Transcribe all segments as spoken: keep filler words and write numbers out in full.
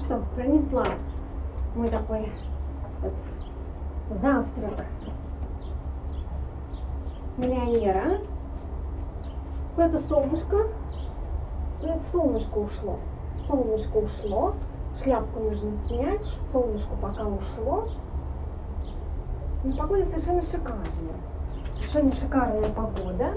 что, принесла мой такой вот завтрак миллионера. Куда-то солнышко, куда-то солнышко ушло. Солнышко ушло. Шляпку нужно снять. Солнышко пока ушло. Но погода совершенно шикарная. Совершенно шикарная погода.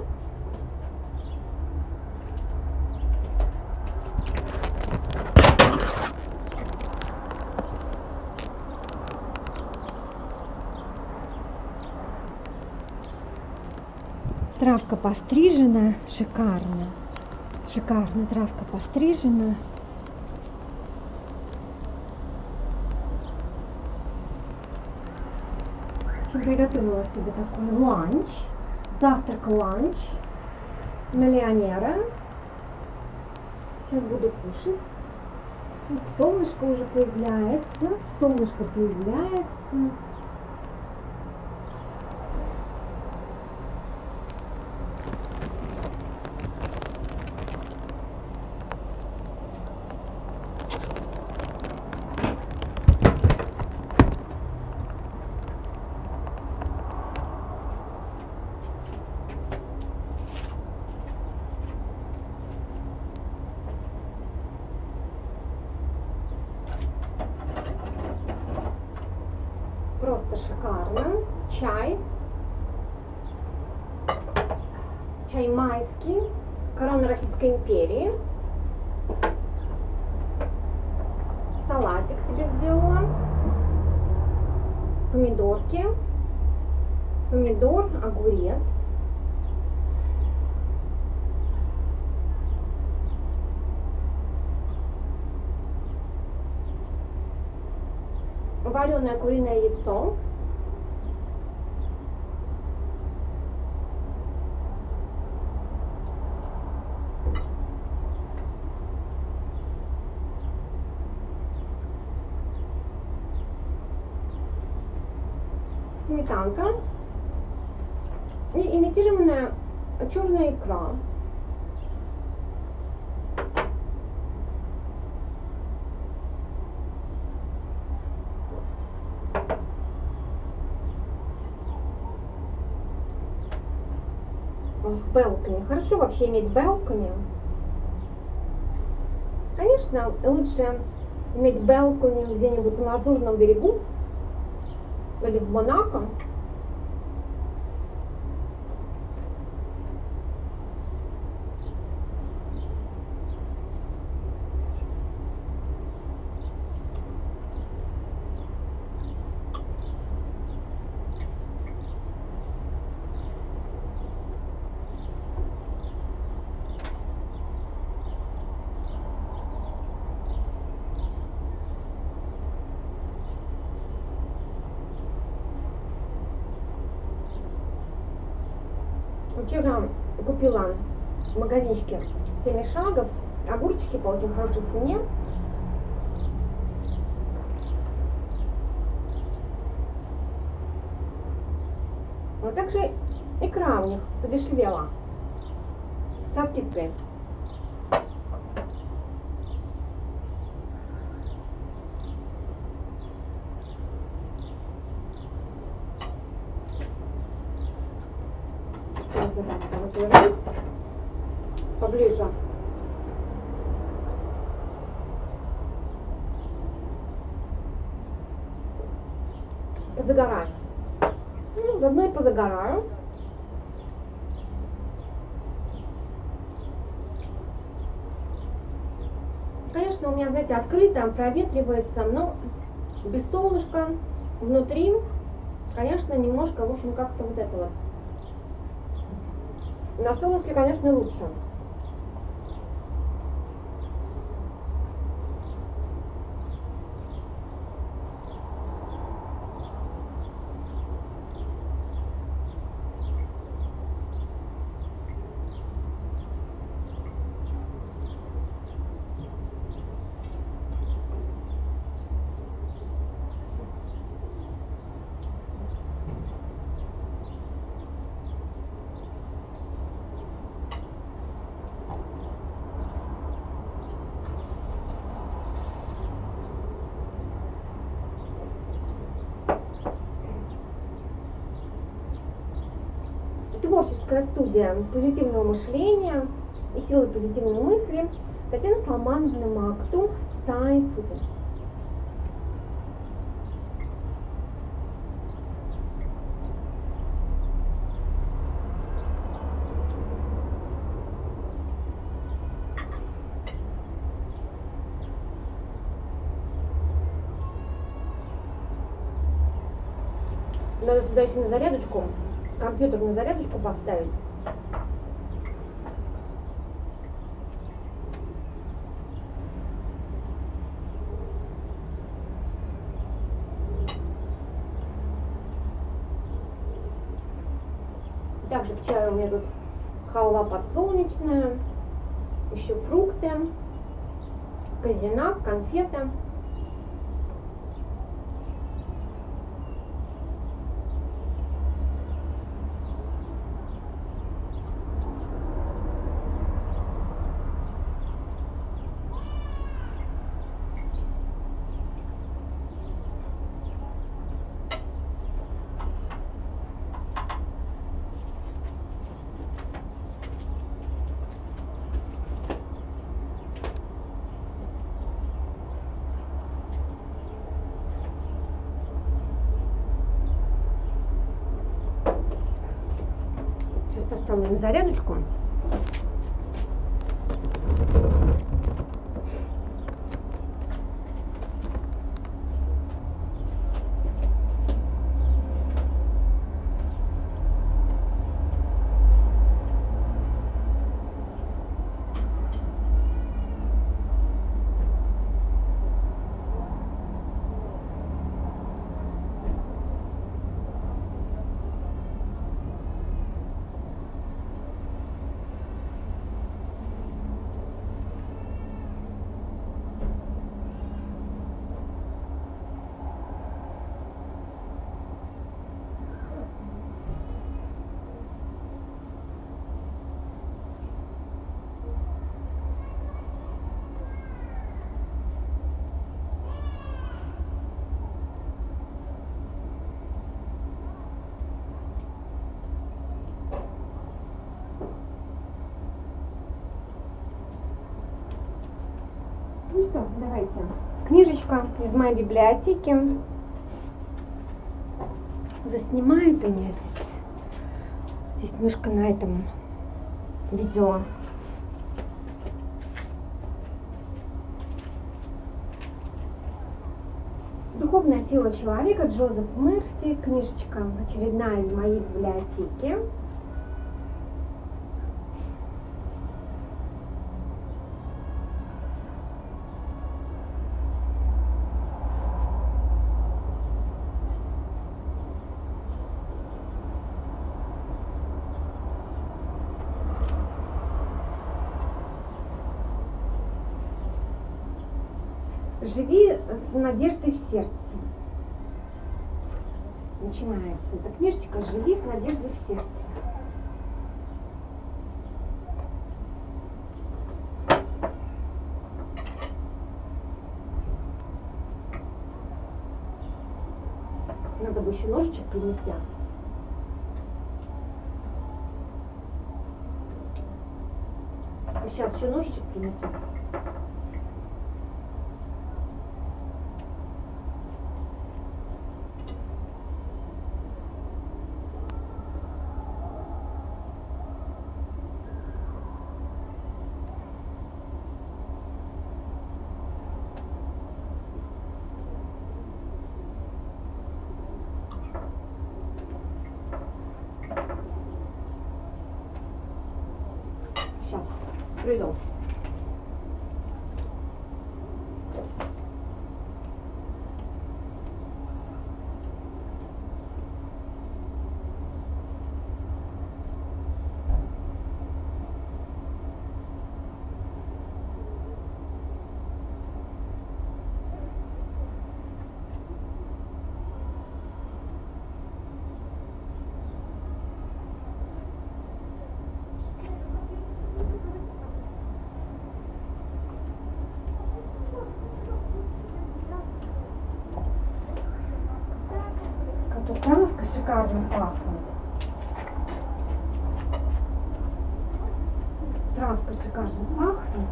Травка пострижена, шикарно. Шикарно, травка пострижена. Приготовила себе такой ланч, завтрак-ланч миллионера. Сейчас буду кушать. Вот солнышко уже появляется, солнышко появляется. Просто шикарно. Чай. Чай майский. Корона Российской империи. Салатик себе сделала. Помидорки. Помидор, огурец. Вареное куриное яйцо. Сметанка. И имитированная черная икра. Белками. Хорошо вообще иметь белками. Конечно, лучше иметь белками где-нибудь на Лазурном берегу или в Монако. Вчера купила в магазинчике семь шагов огурчики по очень хорошей цене. А также икра у них подешевела со скидкой. Поближе. Позагорать. Ну, заодно и позагораю. Конечно, у меня, знаете, открыто, проветривается, но без солнышка внутри, конечно, немножко, в общем, как-то вот это вот. На солнышке, конечно, лучше. Творческая студия позитивного мышления и силы позитивной мысли. Татьяна Салмановна Мактум Сайфудин. Надо сюда еще на зарядочку, компьютер на зарядочку поставить. Также к чаю у меня тут халва подсолнечная, еще фрукты, казинак, конфеты. Сейчас поставлю на зарядочку. Ну что, давайте. Книжечка из моей библиотеки. Заснимает у меня здесь. Здесь немножко на этом видео. Духовная сила человека, Джозеф Мерфи. Книжечка очередная из моей библиотеки. Живи с надеждой в сердце. Начинается эта книжечка «Живи с надеждой в сердце». Надо бы еще ножичек принести. Сейчас еще ножичек принесу. Сейчас приду. Картошка шикарно пахнет. травка шикарно пахнет.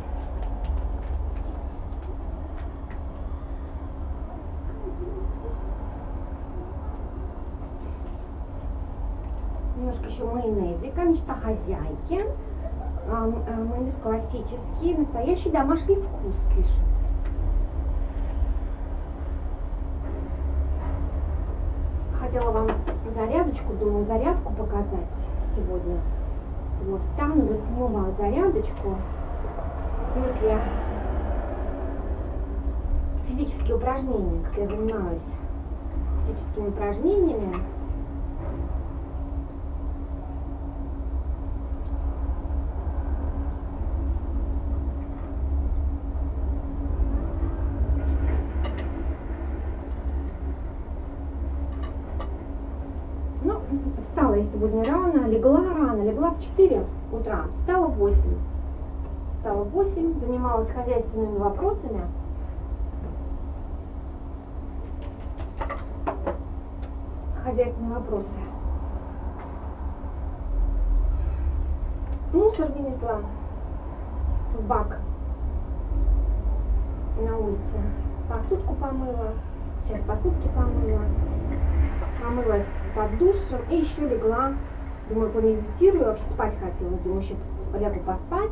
Немножко еще майонезика, мечта хозяйки. А, майонез классический, настоящий домашний вкус пишет. Хотела вам зарядочку, думаю, зарядку показать сегодня. Вот, встану, засну вам зарядочку. В смысле, физические упражнения, как я занимаюсь физическими упражнениями. Встала я сегодня рано, легла рано, легла в четыре утра, встала в восемь. Встала в восемь, занималась хозяйственными вопросами. Хозяйственные вопросы. Мусор вынесла в бак на улице. Посудку помыла, часть посудки помыла. Помылась под душем и еще легла. Думаю, помедитирую. Вообще спать хотела. Думаю, еще лягу поспать.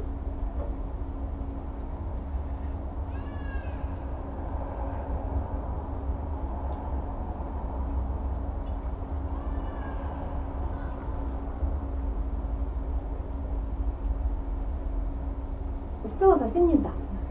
Встала совсем недавно.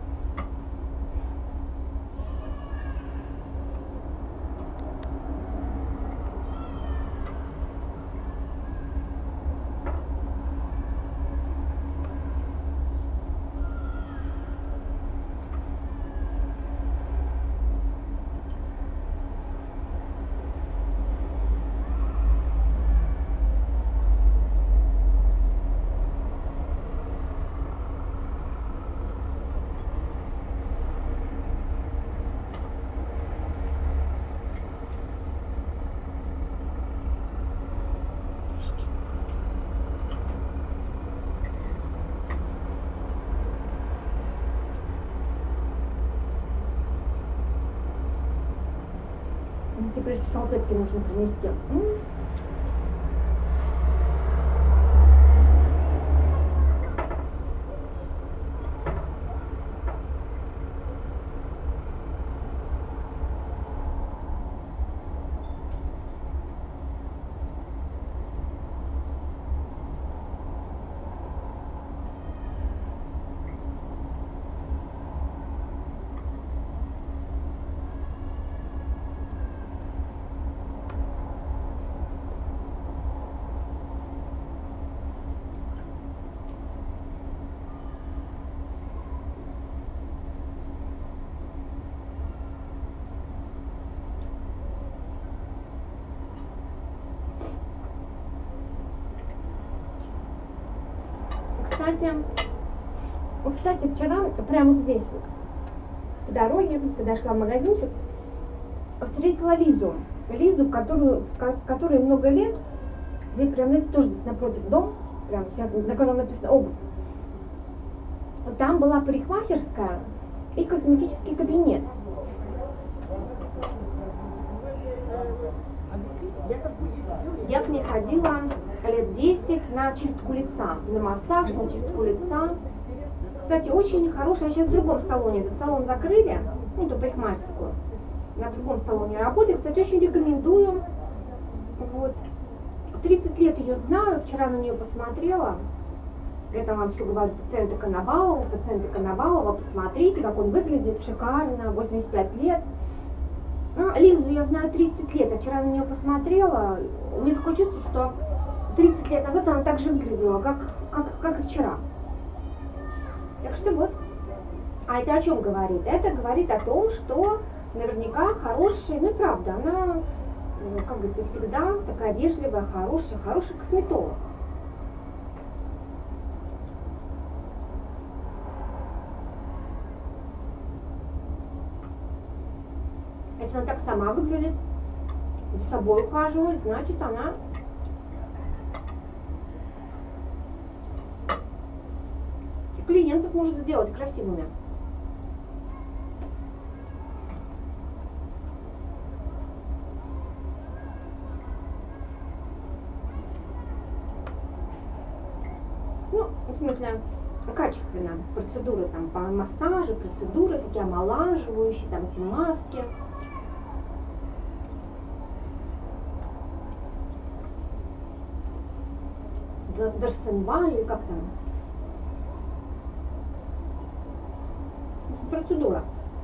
И прежде салфетки нужно принести. Кстати, кстати, вчера прямо здесь, по дороге, когда шла в магазинчик, встретила Лизу. Лизу, которую, которой много лет, здесь прямо здесь тоже здесь напротив дом, прям сейчас, на котором написано обувь. Там была парикмахерская и косметический кабинет. Я к ней ходила лет десять на чистку лица, на массаж, на чистку лица. Кстати, очень хорошая, сейчас в другом салоне, этот салон закрыли, ну, эту парикмахерскую, на другом салоне работает. Кстати, очень рекомендую. Вот. тридцать лет ее знаю, вчера на нее посмотрела. Это вам все говорю, пациенты Коновалова, пациенты Коновалова, посмотрите, как он выглядит, шикарно, восемьдесят пять лет. Ну, Лизу я знаю тридцать лет, а вчера на нее посмотрела, у меня такое чувство, что тридцать лет назад она так же выглядела, как, как, как и вчера. Так что вот. А это о чем говорит? Это говорит о том, что наверняка хорошая, ну правда, она, как говорится, всегда такая вежливая, хорошая, хороший косметолог. Если она так сама выглядит, за собой ухаживает, значит она элементов может сделать красивыми. Ну, в смысле, качественно. Процедуры там по массажу, процедуры всякие омолаживающие, там эти маски. Дарсенба или как там? Процедура.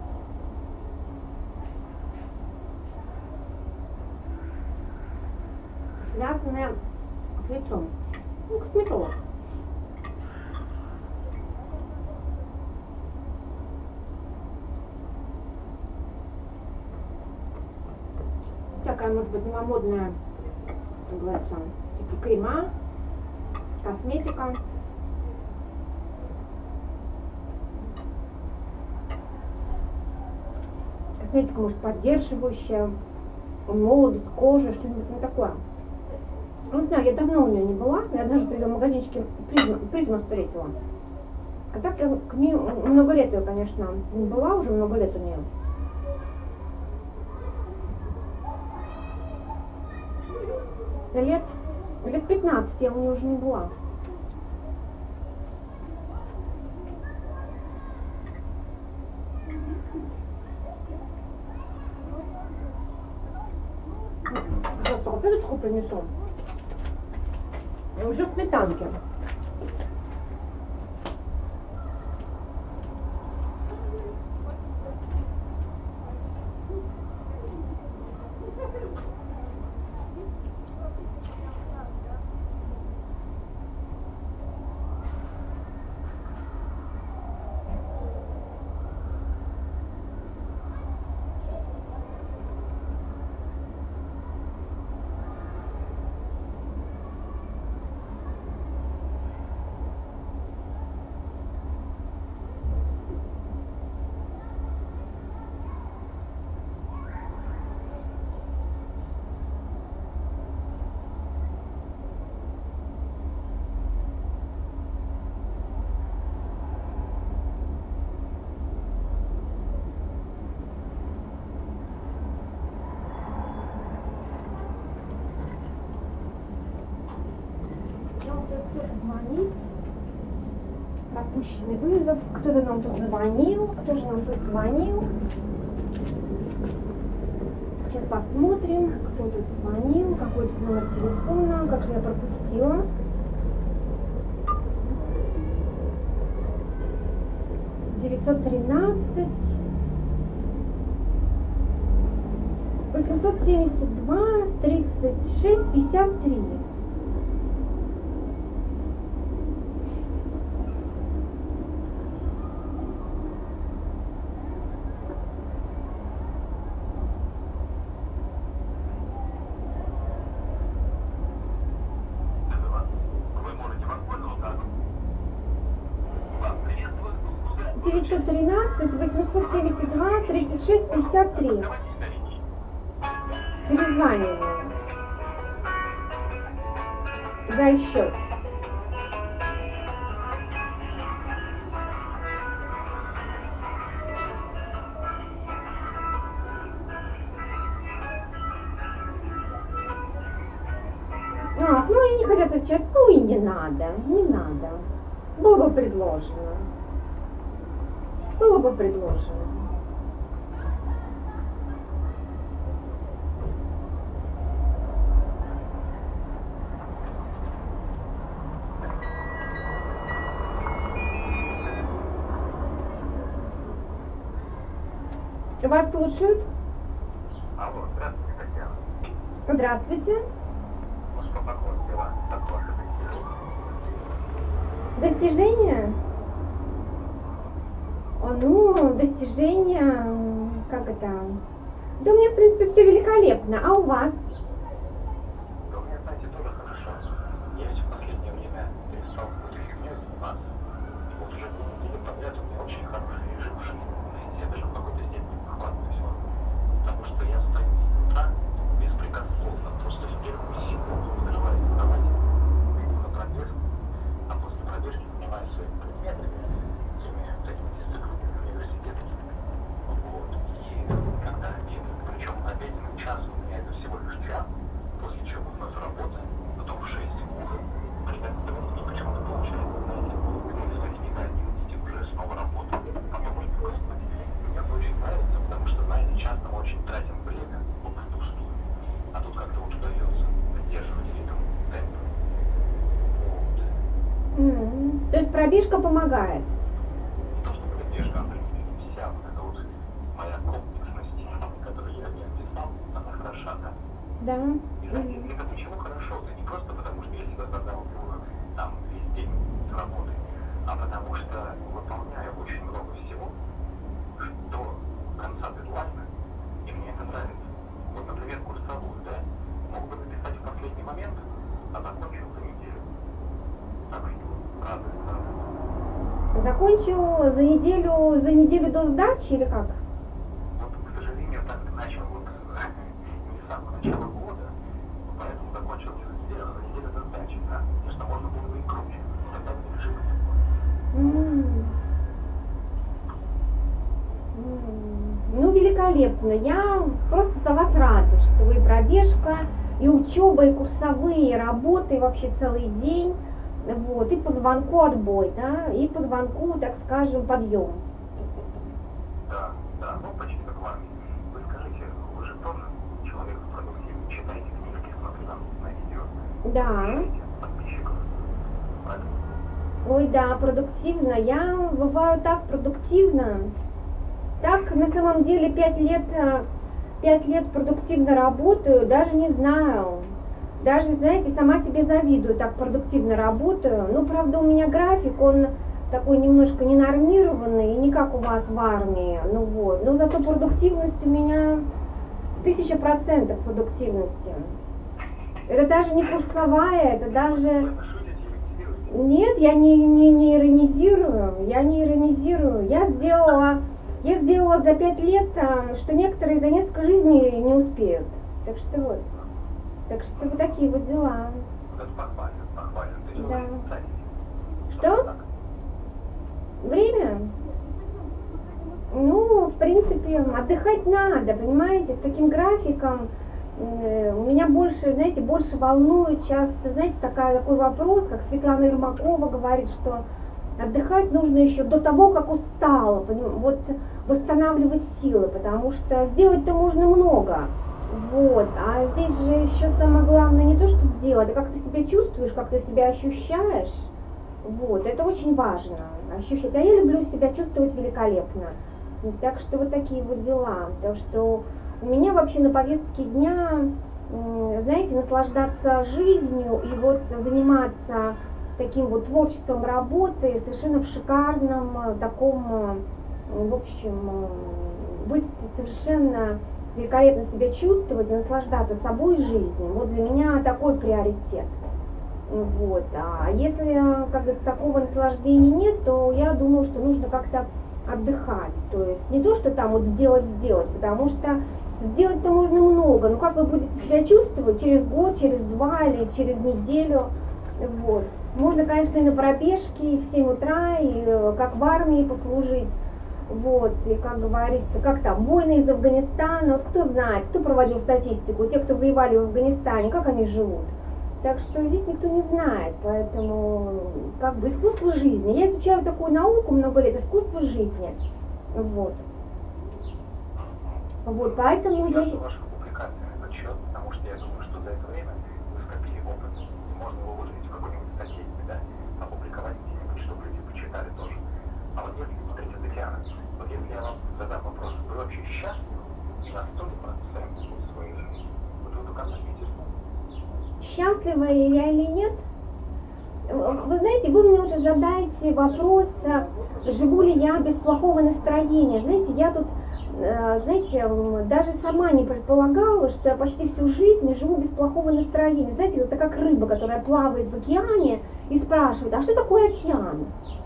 Связанная с лицом. Ну, косметолог. Такая, может быть, новомодная, как говорится, типа крема, косметика. Косметика, может, поддерживающая, молодость кожи, что-нибудь ну, такое. Ну, не знаю, я давно у нее не была. Я однажды в магазинчике призма, призма встретила. А так я к ней много лет ее, конечно, не была, уже много лет у нее. Лет, лет пятнадцать я у нее уже не была. Сейчас салфеточку принесу. Уже в сметанке. Звонит. Пропущенный вызов. Кто-то нам тут звонил. Кто же нам тут звонил? Сейчас посмотрим, кто тут звонил, какой тут номер телефона. Как же я пропустила? девятьсот тринадцать восемьсот семьдесят два тридцать шесть пятьдесят три. девятьсот тринадцать восемьсот семьдесят два тридцать шесть пятьдесят три. Перезваниваю. За счет. А, ну и не хотят отвечать. Ну и не надо, не надо. Было бы предложено. Было бы предложено. Вас слушают? Алло, здравствуйте, Татьяна. Здравствуйте. Ну что, как у вас дела? Как ваши достижения? Достижения? О, ну, достижения, как это? Да у меня, в принципе, все великолепно. А у вас? Да у меня, знаете, тоже хорошо. Я ведь в последнее время перестал какой-то фигней заниматься. И вот уже неделю подряд у меня очень хороший режим жизни. Я даже в какой-то степени похвастаюсь вам. Потому что я встаю с утра беспрекословно, просто в первую секунду взрываюсь в кровати, иду на пробежку, а после пробежки занимаюсь своими предметами. пробежка помогает. Не то, что пробежка, а вся вот эта вот моя комплексность, которую я не описал, она хороша, да? Да. И знаете, это почему хорошо? Это не просто потому, что я себя задал там весь день с работы, а потому что, выполняя очень много всего, до конца дедлайна, и мне это нравится. Вот, например, курсовую, да, мог бы написать в последний момент, а закончил за неделю. Так что, радость, радость. Закончил за неделю, за неделю до сдачи или как? Вот, к сожалению, так начал вот не с самого начала года, поэтому закончил не за неделю, а за неделю до сдачи, да. Конечно, можно было бы и круче, тогда бы не жить. М. Ну, великолепно. Я просто за вас рада, что вы и пробежка, и учеба, и курсовые, и работа, и вообще целый день. Вот, и по звонку отбой, да, и по звонку, так скажем, подъем. Да, да, ну почти как в армии. Вы скажите, вы же тоже человек продуктивный, читаете книжки, смотрите там на видео, Да. пишите подписчиков, правильно? Ой, да, продуктивно. Я бываю так продуктивно. Так, на самом деле, пять лет, э, пять лет продуктивно работаю, даже не знаю. Даже, знаете, сама себе завидую, так продуктивно работаю. Ну, правда, у меня график, он такой немножко ненормированный, не как у вас в армии. Ну вот, но зато продуктивность у меня тысяча процентов продуктивности. Это даже не курсовая, это даже... Вы шутите, иронизируете? Нет, я не, не, не иронизирую, я не иронизирую. Я сделала, я сделала за пять лет, а, что некоторые за несколько жизней не успеют. Так что вот. Так что вот такие вот дела. Это похвально, похвально. Ты же Да. очень ценишь. Что? Так. Время? Ну, в принципе, отдыхать надо, понимаете, с таким графиком. э, У меня больше, знаете, больше волнует сейчас, знаете, такая, такой вопрос, как Светлана Ермакова говорит, что отдыхать нужно еще до того, как устала, поним- вот восстанавливать силы, потому что сделать-то можно много. Вот, а здесь же еще самое главное не то, что сделать, а как ты себя чувствуешь, как ты себя ощущаешь. Вот, это очень важно. Ощущать. А я люблю себя чувствовать великолепно. Так что вот такие вот дела. Так что у меня вообще на повестке дня, м, знаете, наслаждаться жизнью и вот заниматься таким вот творчеством работы, совершенно в шикарном э, таком, э, в общем, э, быть совершенно великолепно себя чувствовать и наслаждаться собой и жизнью. Вот для меня такой приоритет. Вот. А если как бы такого наслаждения нет, то я думаю, что нужно как-то отдыхать. То есть не то, что там вот сделать, сделать, потому что сделать-то можно много. Но как вы будете себя чувствовать через год, через два или через неделю? Вот. Можно, конечно, и на пробежке, и в семь утра, и э, как в армии послужить. Вот, и как говорится, как там, войны из Афганистана, вот кто знает, кто проводил статистику, те, кто воевали в Афганистане, как они живут. Так что здесь никто не знает, поэтому как бы искусство жизни. Я изучаю такую науку много лет, искусство жизни. Вот. Вот, поэтому я... Я вашу публикацию на этот счет, потому что я думаю, что за это время вы скопили опыт, и можно его выложить в какой-нибудь статье, да, опубликовать где-нибудь, чтобы люди почитали тоже. А вот если, смотрите, Татьяна, вот если я вам задам вопрос, вы вообще счастливы на сто процентов своей жизни? Вот вы как ответите? Счастлива я или нет? Вы знаете, вы мне уже задаете вопрос, живу ли я без плохого настроения. Знаете, я тут, знаете, даже сама не предполагала, что я почти всю жизнь живу без плохого настроения. Знаете, это как рыба, которая плавает в океане и спрашивает, а что такое океан?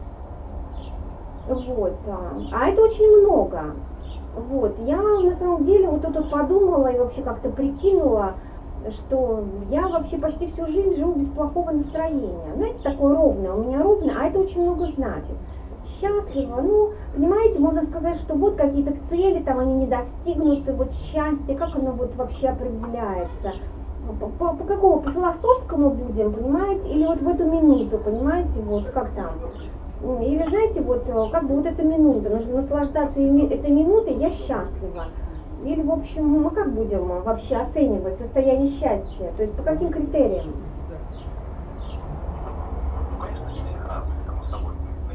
Вот, а это очень много. Вот, я на самом деле вот тут подумала и вообще как-то прикинула, что я вообще почти всю жизнь живу без плохого настроения. Знаете, такое ровное, у меня ровное, а это очень много значит. Счастлива, ну, понимаете, можно сказать, что вот какие-то цели, там они не достигнуты, вот счастье, как оно вот вообще определяется. По, по, по какому, по философскому будем, понимаете, или вот в эту минуту, понимаете, вот как там. Или знаете, вот как бы вот эта минута, нужно наслаждаться этой минутой, я счастлива. Или, в общем, мы как будем вообще оценивать состояние счастья? То есть по каким критериям? Ну, конечно, не всех разные, само собой.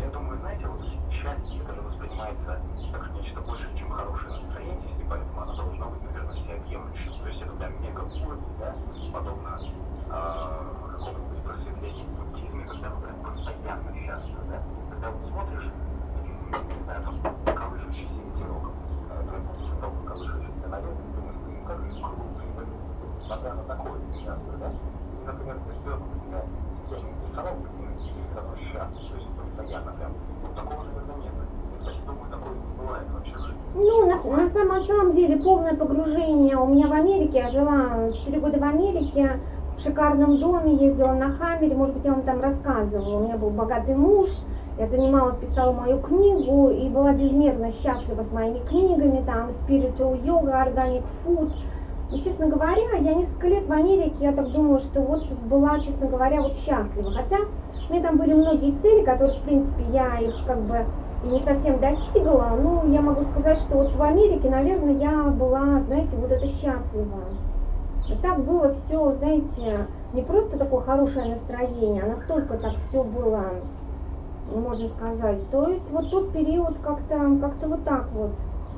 Ну, на, на, самом, на самом деле, полное погружение у меня в Америке. Я жила четыре года в Америке, в шикарном доме, ездила на Хаммере, может быть, я вам там рассказывала. У меня был богатый муж, я занималась, писала мою книгу и была безмерно счастлива с моими книгами, там, Spiritual Yoga, Organic Food. И, честно говоря, я несколько лет в Америке, я так думала, что вот была, честно говоря, вот счастлива. Хотя у меня там были многие цели, которые, в принципе, я их как бы и не совсем достигла. Ну, я могу сказать, что вот в Америке, наверное, я была, знаете, вот это счастлива. И так было все, знаете, не просто такое хорошее настроение, а настолько так все было, можно сказать. То есть вот тот период как-то как-то вот так вот.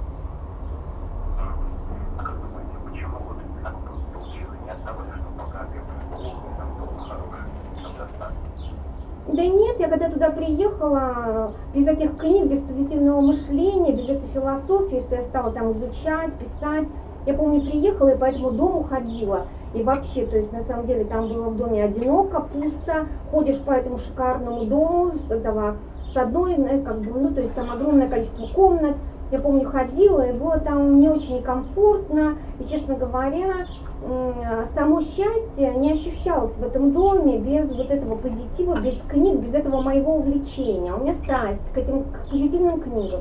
А как думаете, почему вот так получилось? Не от того, что богатый, там был хороший, там достаточно? Да нет, я когда туда приехала, без этих книг, без позитивного мышления, без этой философии, что я стала там изучать, писать. Я помню, приехала и по этому дому ходила. И вообще, то есть на самом деле там было в доме одиноко, пусто. Ходишь по этому шикарному дому с, этого, с одной, как бы, ну то есть там огромное количество комнат. Я помню, ходила, и было там не очень комфортно. И, честно говоря, само счастье не ощущалось в этом доме без вот этого позитива, без книг, без этого моего увлечения. У меня страсть к этим к позитивным книгам.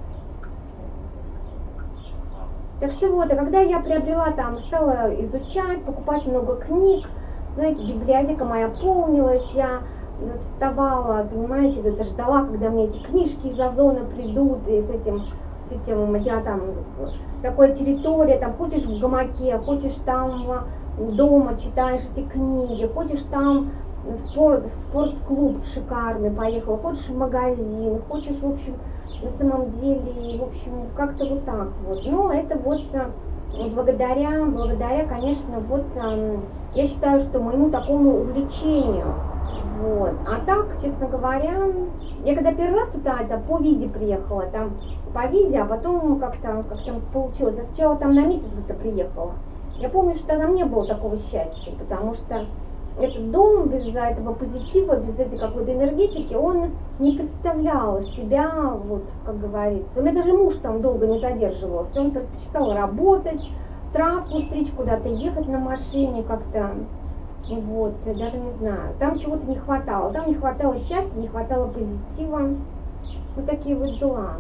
Так что вот, а когда я приобрела там, стала изучать, покупать много книг, знаете, библиотека моя полнилась, я вставала, понимаете, это ждала, когда мне эти книжки из Озона придут, и с этим, с этим я там, такая территория, там ходишь в гамаке, ходишь там дома, читаешь эти книги, ходишь там в, спорт, в спортклуб шикарный поехала, ходишь в магазин, хочешь, в общем, на самом деле, в общем, как-то вот так вот. Но это вот благодаря, благодаря, конечно, вот я считаю, что моему такому увлечению. Вот. А так, честно говоря, я когда первый раз туда это по визе приехала, там по визе, а потом как-то как там получилось. Я сначала там на месяц как-то приехала. Я помню, что там не было такого счастья, потому что этот дом без этого позитива, без этой какой-то энергетики, он не представлял себя, вот, как говорится. У меня даже муж там долго не задерживался, он предпочитал работать, травку стричь, куда-то ехать на машине как-то, вот, я даже не знаю. Там чего-то не хватало, там не хватало счастья, не хватало позитива, вот такие вот дела.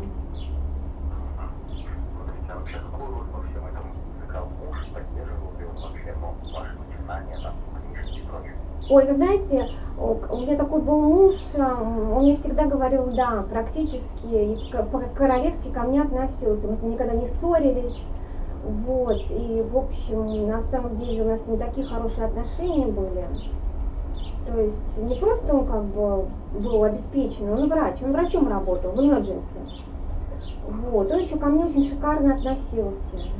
Ой, вы знаете, у меня такой был муж, он мне всегда говорил, да, практически по-королевски ко мне относился, мы с ним никогда не ссорились, вот, и, в общем, на самом деле у нас не такие хорошие отношения были, то есть не просто он как бы был обеспечен, он врач, он врачом работал в emergency, вот, он еще ко мне очень шикарно относился.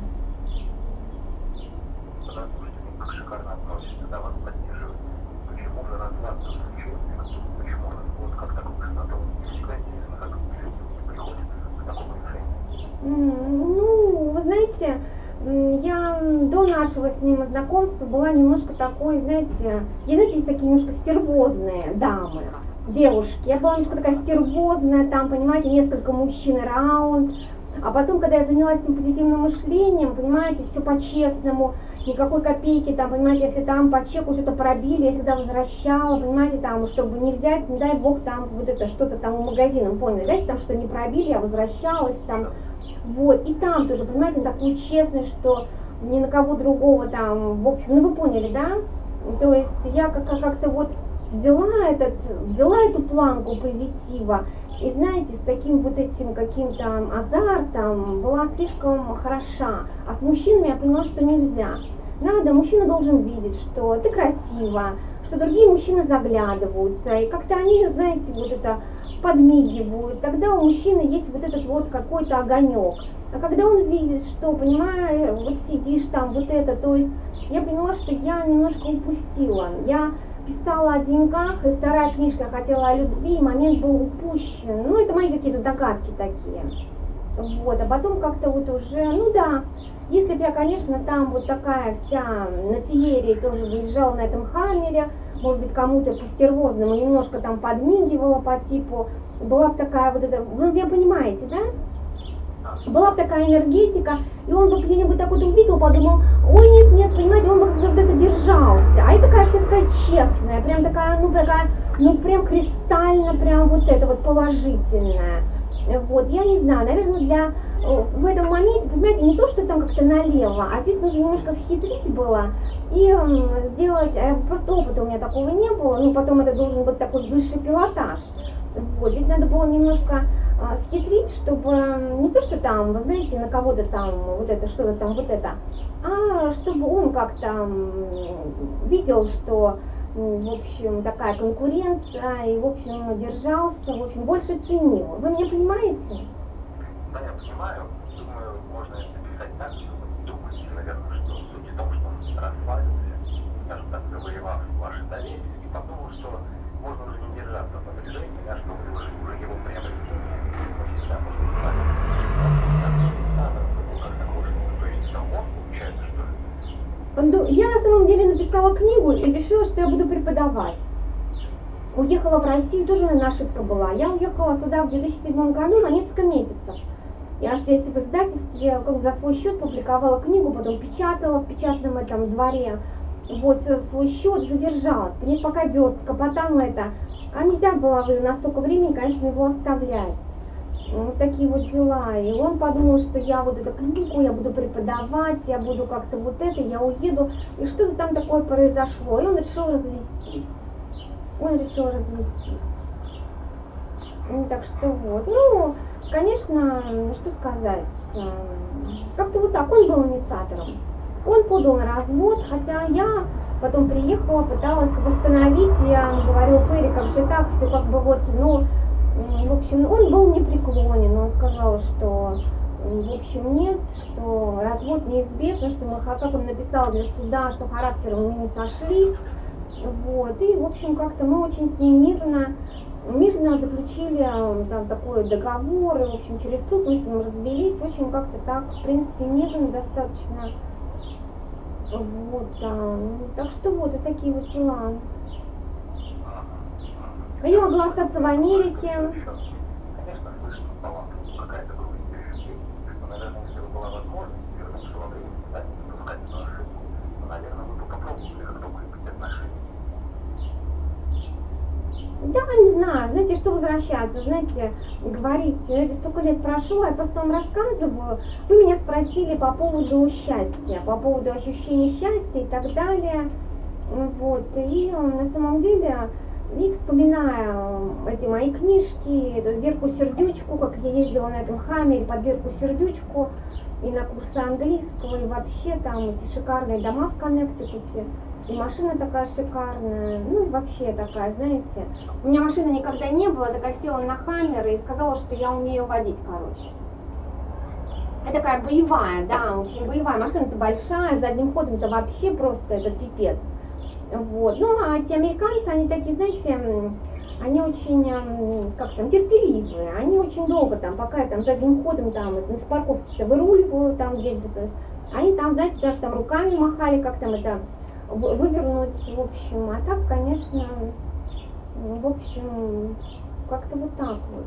Как шикарно относится, да, вас поддерживает. Почему же развод случился? Почему вот как так вышло? То всегда интересно, как люди приходят к такому решению. Ну, вы знаете, я до нашего с ним знакомства была немножко такой, знаете, я, знаете, есть такие немножко стервозные дамы, девушки. Я была немножко такая стервозная, там, понимаете, несколько мужчин раунд. А потом, когда я занялась этим позитивным мышлением, понимаете, все по-честному, никакой копейки, там, понимаете, если там по чеку что-то пробили, я всегда возвращала, понимаете, там, чтобы не взять, не дай бог, там, вот это, что-то там у магазина, поняли, да, если там что-то не пробили, я возвращалась, там, вот, и там тоже, понимаете, такой честный, что ни на кого другого там, в общем, ну, вы поняли, да, то есть я как-то вот взяла этот, взяла эту планку позитива, и знаете, с таким вот этим каким-то азартом была слишком хороша. А с мужчинами я поняла, что нельзя. Надо, мужчина должен видеть, что ты красива, что другие мужчины заглядываются. И как-то они, знаете, вот это подмигивают. Тогда у мужчины есть вот этот вот какой-то огонек. А когда он видит, что, понимаешь, вот сидишь там, вот это, то есть я поняла, что я немножко упустила. Я писала о деньгах, и вторая книжка хотела о любви, и момент был упущен. Ну, это мои какие-то догадки такие. Вот, а потом как-то вот уже, ну да, если бы я, конечно, там вот такая вся на феерии тоже выезжала на этом хаммере, может быть, кому-то по-стервозному немножко там подмигивала по типу, была бы такая вот эта, вы меня понимаете, да? была бы такая энергетика, и он бы где-нибудь так вот увидел, подумал, ой, нет, нет, понимаете, он бы как-то это держался. А это такая вся такая честная, прям такая, ну такая, ну прям кристально, прям вот это вот положительная. Вот, я не знаю, наверное, для в этом моменте, понимаете, не то, что там как-то налево, а здесь нужно немножко схитрить было и м, сделать, просто опыта у меня такого не было, ну потом это должен быть такой высший пилотаж. Вот, здесь надо было немножко а, схитрить, чтобы не то, что там, вы знаете, на кого-то там вот это, что-то там, вот это, а чтобы он как-то видел, что, в общем, такая конкуренция, и, в общем, держался, в общем, больше ценил. Вы меня понимаете? Да, я понимаю. Думаю, можно это написать так, чтобы думать, наверное, что суть в том, что он расслабился, скажем так, завоевав ваше доверие, и подумал, что можно уже не держаться в напряжении, а что вы уже, уже его приобретение, но всегда можно сказать, то есть он, получается, что ли? Я на самом деле написала книгу и решила, что я буду преподавать. Уехала в Россию, тоже, наверное, ошибка была. Я уехала сюда в две тысячи седьмом году на несколько месяцев. Я же здесь в издательстве как за свой счет публиковала книгу, потом печатала в печатном этом дворе. Вот, за свой счет задержалась. Нет, пока вертка, потом это. А нельзя было на столько времени, конечно, его оставлять. Вот такие вот дела. И он подумал, что я вот эту книгу, я буду преподавать, я буду как-то вот это, я уеду. И что-то там такое произошло. И он решил развестись. Он решил развестись. Ну, так что вот. Ну, конечно, что сказать. Как-то вот так. Он был инициатором. Он подал на развод, хотя я потом приехала, пыталась восстановить. Я говорила Перри, как же так, все как бы вот, ну, в общем, он был непреклонен. Он сказал, что, в общем, нет, что развод неизбежен, что мы, как он написал для суда, что характером мы не сошлись. Вот, и, в общем, как-то мы очень с ним мирно, мирно заключили там такой договор, и, в общем, через суд мы с ним развелись, очень как-то так, в принципе, мирно достаточно. Вот, да. Так что вот, и такие вот дела. Я могла остаться в Америке. Конечно, слышно баланс. Какая-то была идея, что, наверное, если бы была возможность вернуться во время, да, не допускать эту ошибку, то, наверное, вы бы попробовали как-то укрепить отношения. Да, не знаю, знаете, что возвращаться, знаете, говорить, знаете, столько лет прошло, я просто вам рассказываю, вы меня спросили по поводу счастья, по поводу ощущения счастья и так далее, вот, и на самом деле, и вспоминая эти мои книжки, эту Верку Сердючку, как я ездила на этом Хаммере под Верку Сердючку, и на курсы английского, и вообще там эти шикарные дома в Коннектикуте. И машина такая шикарная, ну и вообще такая, знаете. У меня машины никогда не было, я такая села на Хаммер и сказала, что я умею водить, короче. Это такая боевая, да, в общем, боевая машина-то большая, задним ходом-то вообще просто это пипец. Вот, ну а эти американцы, они такие, знаете, они очень, как там, терпеливые, они очень долго там, пока я там задним ходом там, это, с парковки-то выруливаю там где-то, они там, знаете, даже там руками махали, как там это, вывернуть, в общем, а так, конечно, в общем, как-то вот так вот.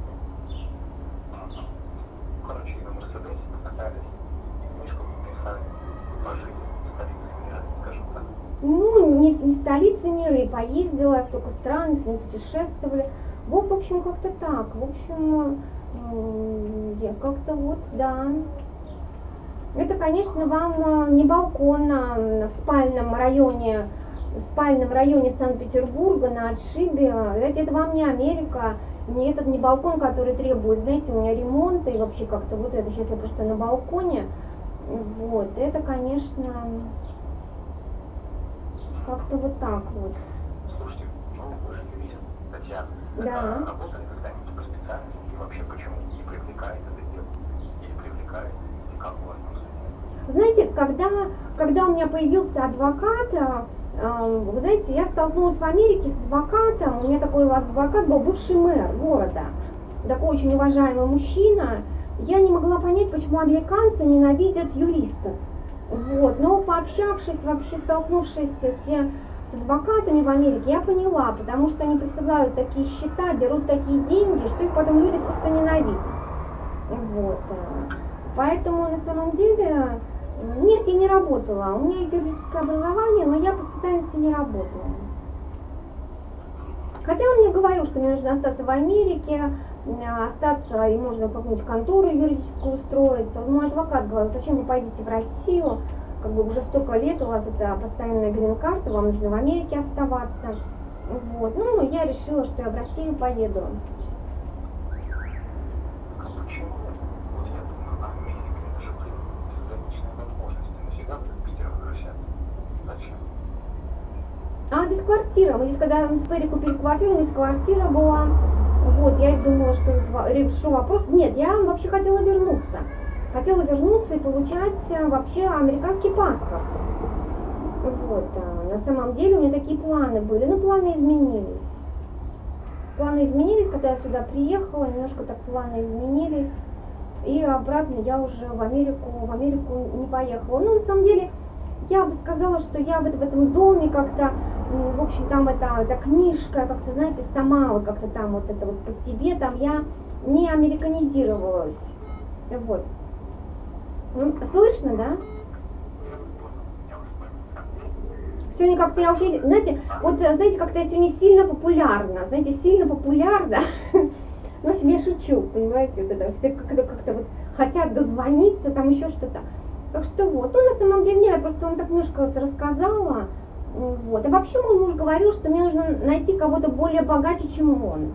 Короче, на Мерседесе покатались, книжку написали, пожили в столице мира, скажем так. Ну, не, не столица мира, и поездила, столько стран, с ним путешествовали. Вот, в общем, как-то так, в общем, я как-то вот, да. Это, конечно, вам не балкон в спальном районе, в спальном районе Санкт-Петербурга на отшибе. Это, это вам не Америка, не этот не балкон, который требует, знаете, у меня ремонта и вообще как-то вот это. Сейчас я просто на балконе. Вот, это, конечно, как-то вот так вот. Слушайте, ну вы же юрист, Татьяна. Да. Работали когда-нибудь по специальности и вообще почему не привлекает это дело? Или привлекает? И как у вас там? Знаете, когда, когда у меня появился адвокат, э, вы знаете, я столкнулась в Америке с адвокатом, у меня такой адвокат был бывший мэр города, такой очень уважаемый мужчина. Я не могла понять, почему американцы ненавидят юристов. Вот. Но пообщавшись, вообще столкнувшись с, с адвокатами в Америке, я поняла, потому что они присылают такие счета, дерут такие деньги, что их потом люди просто ненавидят. Вот. Поэтому на самом деле, нет, я не работала. У меня юридическое образование, но я по специальности не работала. Хотя он мне говорил, что мне нужно остаться в Америке, остаться, и можно в какую-нибудь контору юридическую устроиться. Мой адвокат говорил, зачем вы пойдете в Россию, как бы уже столько лет у вас это постоянная грин-карта, вам нужно в Америке оставаться. Вот. Ну, я решила, что я в Россию поеду. А, здесь квартира. Мы здесь, когда мы с Перри купили квартиру, здесь квартира была. Вот, я думала, что решу вопрос. Нет, я вообще хотела вернуться. Хотела вернуться и получать вообще американский паспорт. Вот, на самом деле у меня такие планы были. Но планы изменились. Планы изменились, когда я сюда приехала, немножко так планы изменились. И обратно я уже в Америку, в Америку не поехала. Ну, на самом деле, я бы сказала, что я вот в этом доме как-то, в общем, там это, эта книжка, как-то, знаете, сама вот как-то там вот это вот по себе, там я не американизировалась. Вот. Ну, слышно, да? Сегодня как-то я вообще, знаете, вот, знаете, как-то я сегодня сильно популярна, знаете, сильно популярна. В общем, я шучу, понимаете, вот это все как-то как вот хотят дозвониться, там еще что-то. Так что вот, ну на самом деле нет, я просто вам так немножко вот рассказала. Вот. А вообще мой муж говорил, что мне нужно найти кого-то более богаче, чем он.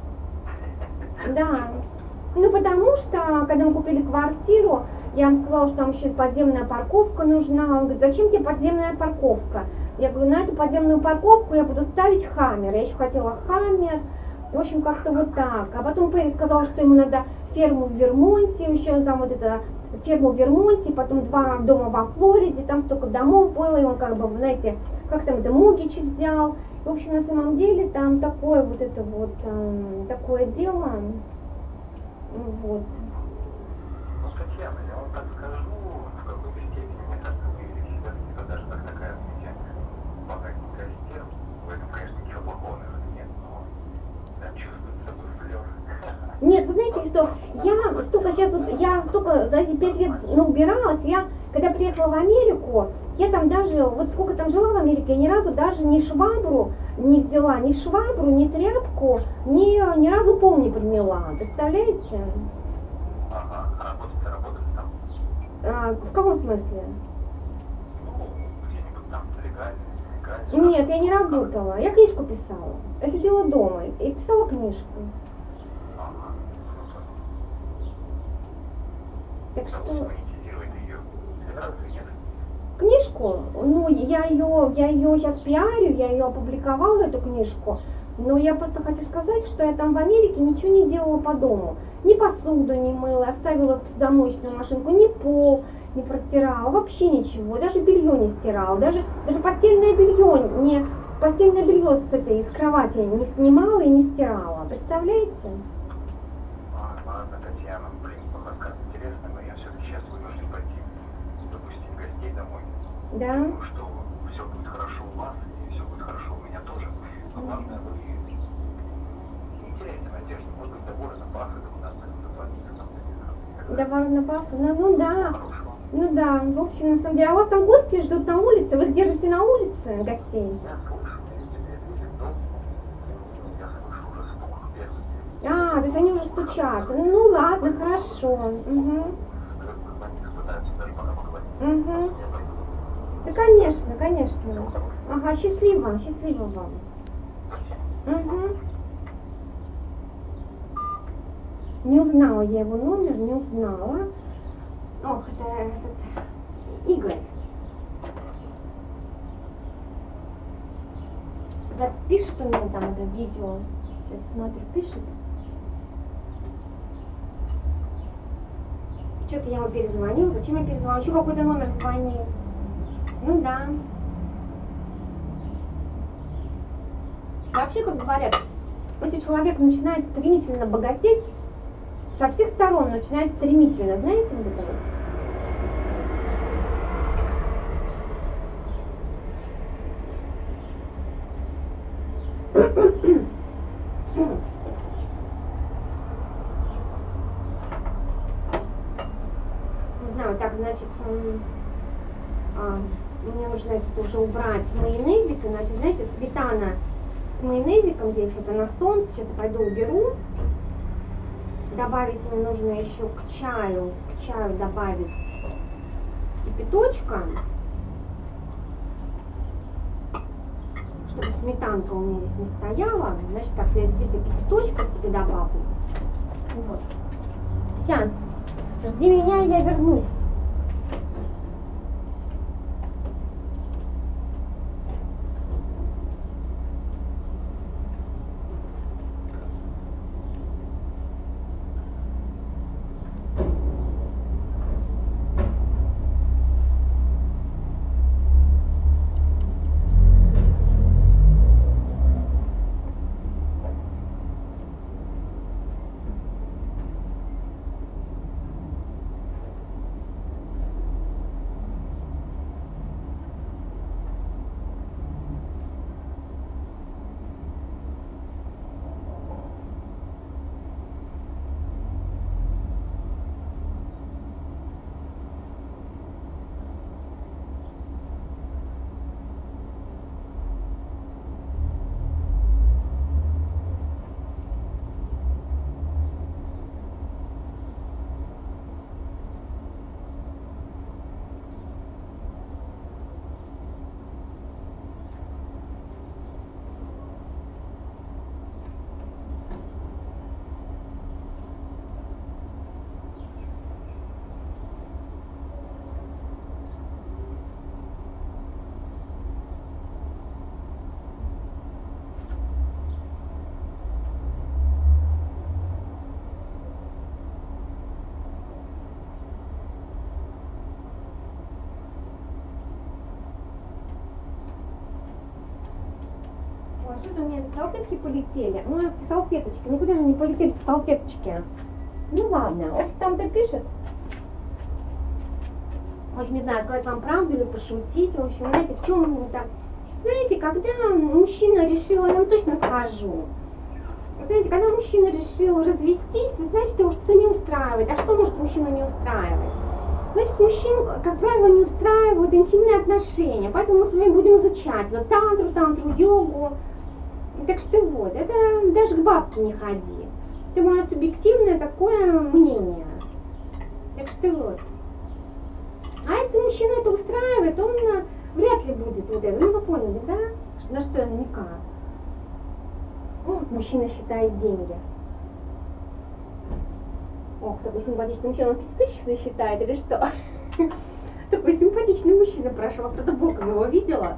Да. Ну потому что, когда мы купили квартиру, я вам сказала, что там еще подземная парковка нужна. Он говорит, зачем тебе подземная парковка? Я говорю, на эту подземную парковку я буду ставить хаммер. Я еще хотела хаммер. В общем, как-то вот так. А потом Перри сказал, что ему надо ферму в Вермонте, еще там вот это ферму в Вермонте, потом два дома во Флориде, там столько домов было, и он как бы, знаете, как там это Могич взял. В общем, на самом деле там такое вот это вот, э, такое дело. Вот. Ну, Татьяна, я вам так скажу, в какой-то степени, мне кажется, вы вели себя всегда даже как такая, знаете, богатенькая стерва. В этом, конечно, ничего плохого, наверное, нет, но да, чувствует собой флёр. Нет, вы знаете, что я столько сейчас, вот, я столько за эти пять лет наубиралась, я, когда приехала в Америку, я там даже, вот сколько там жила в Америке, я ни разу даже ни швабру не взяла, ни швабру, ни тряпку, ни, ни разу пол не подняла, представляете? Ага, а работать, работать там? А, в каком смысле? Ну, где-нибудь там легально, легально. Нет, я не работала, я книжку писала, я сидела дома и писала книжку. Так что... Книжку, ну, я ее, я ее сейчас пиарю, я ее опубликовала, эту книжку, но я просто хочу сказать, что я там в Америке ничего не делала по дому. Ни посуду не мыла, оставила в посудомоечную машинку, ни пол не протирала, вообще ничего, даже белье не стирала, даже, даже постельное белье, не, постельное белье с этой, из кровати не снимала и не стирала, представляете? Ладно, Татьяна, блин, рассказ интересный, но я все-таки сейчас вынужден пойти допустить гостей домой. Да. Думаю, что все будет хорошо у вас, и все будет хорошо у меня тоже. Но главное, вы не теряйте надежды. Может быть, до города Баффета удастся дозвониться там. До города Баффета? Ну, ну да. Ну да, в общем, на самом деле. А у вас там гости ждут на улице? Вы держите на улице гостей? Я слышу, видит дом. Я слышу уже стук первый. А, то есть они уже стучат. Ну ладно, хорошо. Угу. Угу. Да, конечно, конечно. Ага, счастливо, счастливо вам. Угу. Не узнала я его номер, не узнала. Ох, это этот Игорь. Запишет у меня там это видео. Сейчас смотрю, пишет. Что-то я ему перезвонил. Зачем я перезвонил? Еще какой-то номер звонил. Ну да. Вообще, как говорят, если человек начинает стремительно богатеть, со всех сторон начинает стремительно, знаете, вот это вот? А, так, значит, а, мне нужно это уже убрать майонезик, иначе, знаете, сметана с майонезиком здесь, это на солнце, сейчас я пойду уберу. Добавить мне нужно еще к чаю, к чаю добавить кипяточка, чтобы сметанка у меня здесь не стояла. Значит, так, я здесь кипяточка себе добавлю. Вот. Сейчас, жди меня, я вернусь. Что-то у меня салфетки полетели. Ну, эти салфеточки. Ну, куда же они полетели, салфеточки? Ну, ладно. Он там-то пишет. В общем, не знаю, сказать вам правду или пошутить. В общем, знаете, в чем это... Знаете, когда мужчина решил, я вам точно скажу. Знаете, когда мужчина решил развестись, значит, его что-то не устраивает. А что может мужчину не устраивать? Значит, мужчину, как правило, не устраивают интимные отношения. Поэтому мы с вами будем изучать вот, тантру, тантру, йогу. Так что вот, это даже к бабке не ходи. Это мое субъективное такое мнение. Так что вот. А если мужчину это устраивает, он вряд ли будет вот это. Ну вы поняли, да? На что я намекаю? О, мужчина считает деньги. Ох, такой симпатичный мужчина, он пятитысячный считает или что? Такой симпатичный мужчина прошел, а правда боком его видела.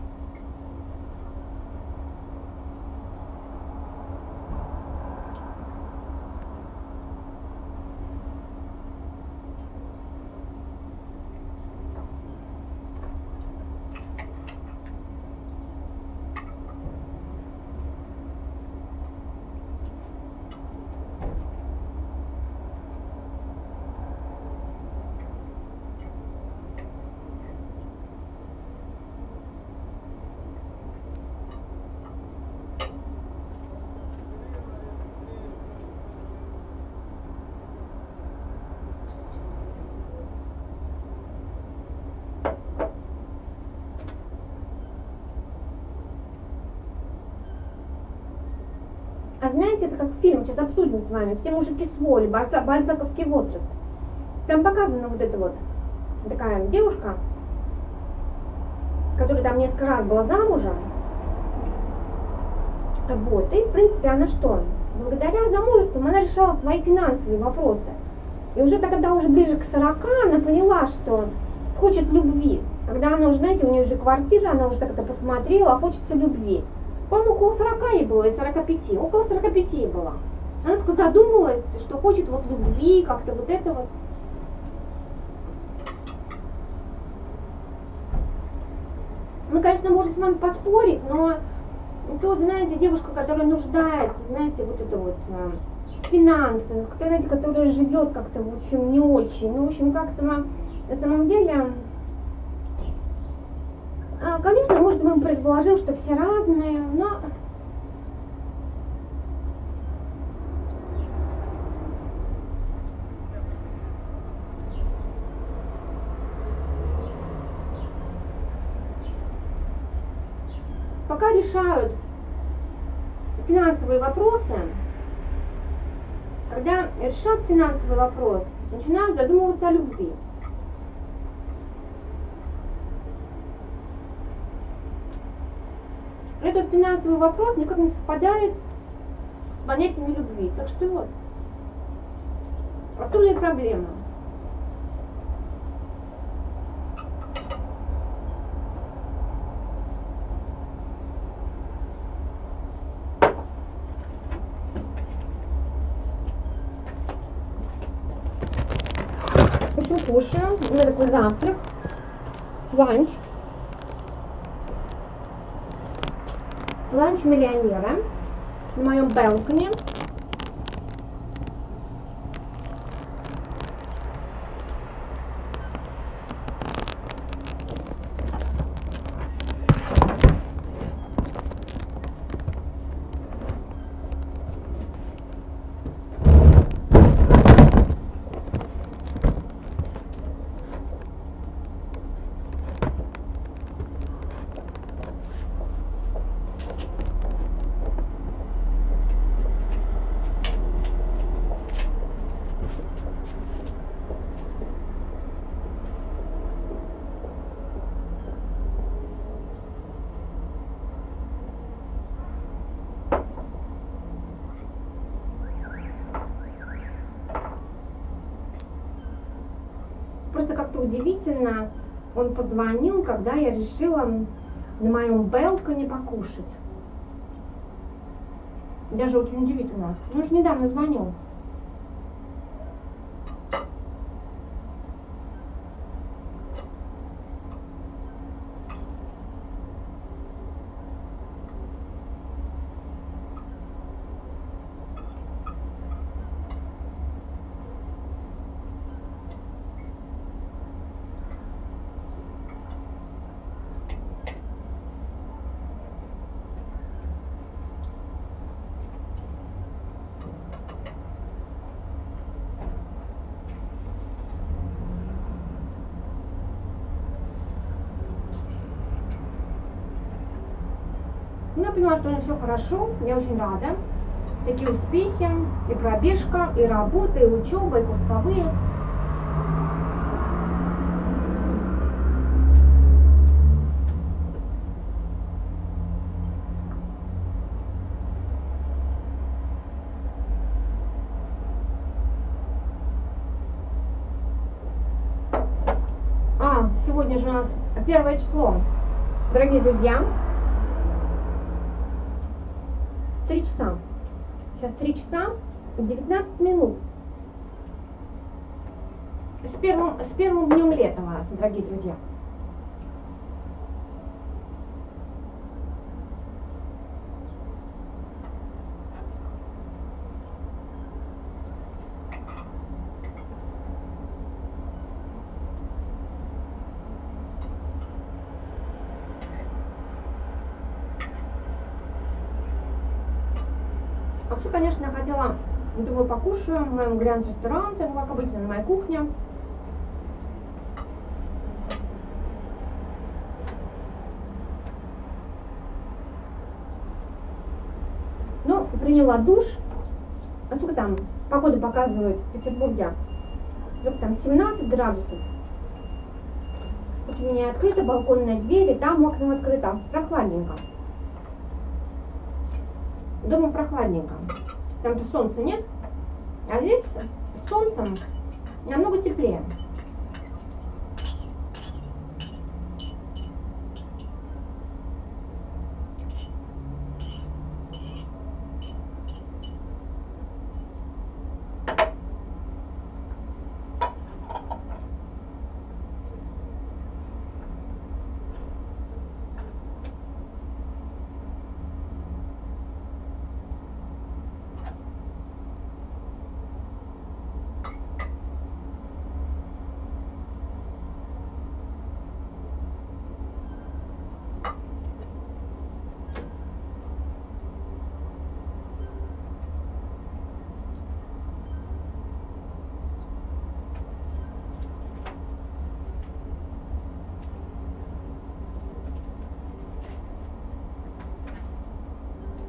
А знаете, это как фильм, сейчас обсудим с вами, «Все мужики с воли», бальзаковский возраст. Там показана вот эта вот такая девушка, которая там несколько раз была замужем. Вот, и в принципе она что? Благодаря замужеству она решала свои финансовые вопросы. И уже тогда, уже ближе к сорока, она поняла, что хочет любви. Когда она уже, знаете, у нее уже квартира, она уже так это посмотрела, а хочется любви. По-моему, около сорока ей было, и сорока пяти, около сорока пяти ей было. Она только задумалась, что хочет вот любви, как-то вот это вот. Мы, конечно, можем с вами поспорить, но тут, знаете, девушка, которая нуждается, знаете, вот это вот э, финансы, знаете, которая живет как-то, в общем, не очень, ну, в общем, как-то на, на самом деле... Конечно, может быть, мы предположим, что все разные, но пока решают финансовые вопросы, когда решат финансовый вопрос, начинают задумываться о любви. Этот финансовый вопрос никак не совпадает с понятиями любви. Так что вот, оттуда и проблема. Еще кушаю. У меня такой завтрак. Ланч. Ланч миллионера на моем балконе. Просто как-то удивительно, он позвонил, когда я решила на моем балконе покушать. Даже очень удивительно. Он же недавно звонил. Я поняла, что у меня все хорошо, я очень рада. Такие успехи, и пробежка, и работа, и учеба, и курсовые. А, сегодня же у нас первое число, дорогие друзья. Три часа. Сейчас три часа и девятнадцать минут. С первым, с первым днем лета вас, дорогие друзья. Вообще, конечно, я хотела, думаю, покушаю в моем гранд-ресторане, как обычно, на моей кухне. Ну, приняла душ. А сколько там погода показывает в Петербурге? Сколько там, семнадцать градусов. Тут у меня открыта балконная дверь, и там окна открыто. Прохладненько. Дома прохладненько. Там же солнца нет. А здесь с солнцем намного теплее.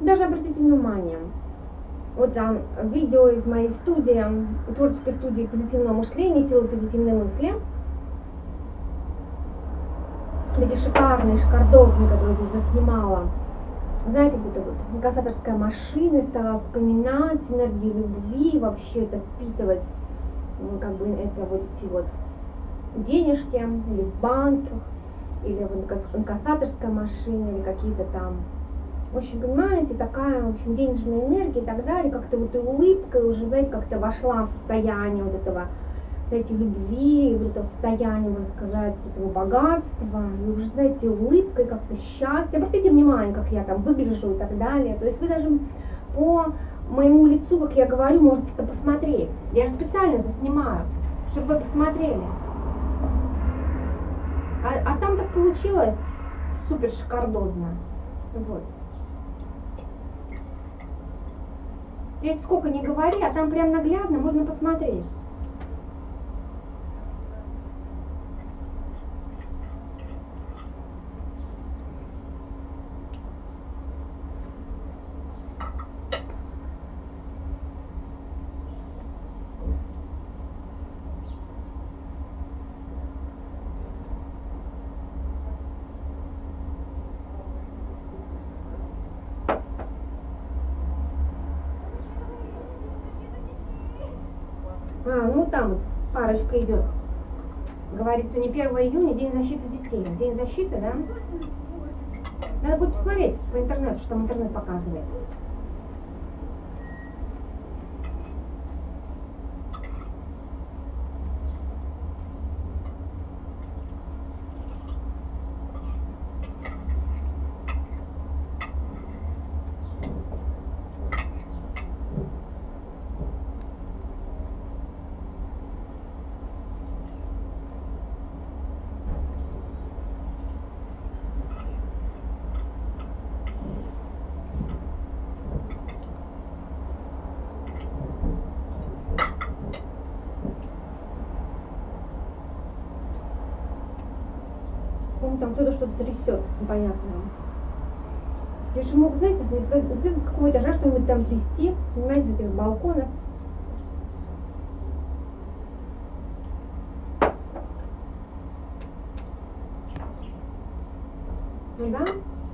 Даже обратите внимание, вот там видео из моей студии, творческой студии позитивного мышления, силы позитивной мысли. Такие шикарные, шикардовные, которые здесь заснимала. Знаете, вот эта вот инкассаторская машина, стала вспоминать энергию любви, вообще это впитывать, ну, как бы это вот эти вот денежки, или в банках, или в инкассаторской машине, или какие-то там. В общем, понимаете, такая, в общем, денежная энергия и так далее, как-то вот и улыбкой уже, знаете, как-то вошла в состояние вот этого, знаете, любви, вот это состояние, можно сказать, этого богатства, и уже, знаете, улыбкой, как-то счастье. Обратите внимание, как я там выгляжу и так далее. То есть вы даже по моему лицу, как я говорю, можете это посмотреть. Я же специально заснимаю, чтобы вы посмотрели. А, а там так получилось супер шикардозно. Вот. Здесь сколько ни говори, а там прям наглядно можно посмотреть. А, ну там вот парочка идет. Говорится, не первого июня, День защиты детей. День защиты, да? Надо будет посмотреть по интернету, что там интернет показывает. Там кто-то что-то трясет, непонятно. Я же могу, знаете, с какого этажа что-нибудь там трясти, понимаете, с этих балконов. Ну да.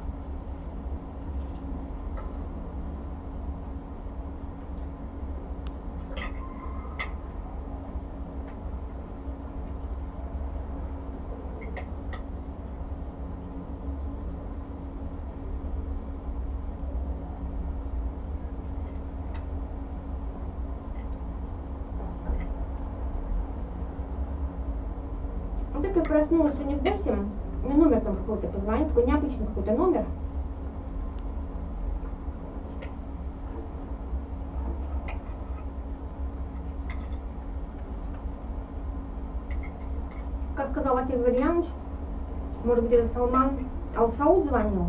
Вот так я проснулась сегодня в восемь, мне номер там какой-то позвонит, такой необычный какой-то номер. Как сказал Василий Валерьянович, может быть, это Салман Ал-Сауд звонил.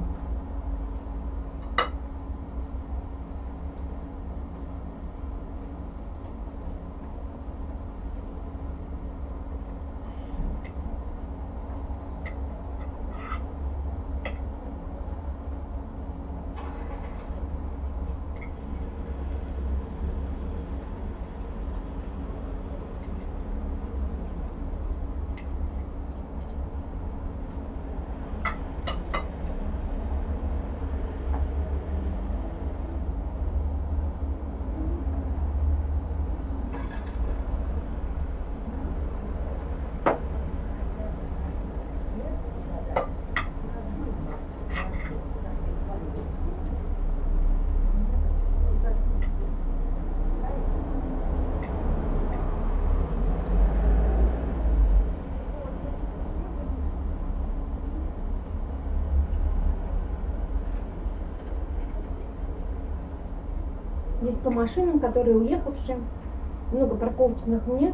Здесь по машинам, которые уехавшие, много парковочных мест.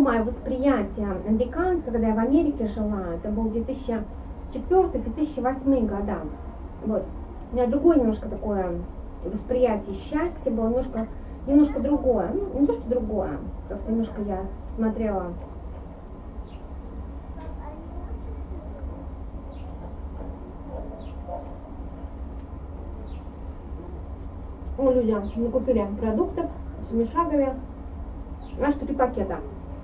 мое восприятие американцев, когда я в Америке жила, это был две тысячи четвёртый — две тысячи восьмой года. Вот. У меня другое немножко такое восприятие счастья было, немножко, немножко другое. Ну, не то, что другое, как-то немножко я смотрела. О, люди не купили продуктов с мешагами. Аж три пакета.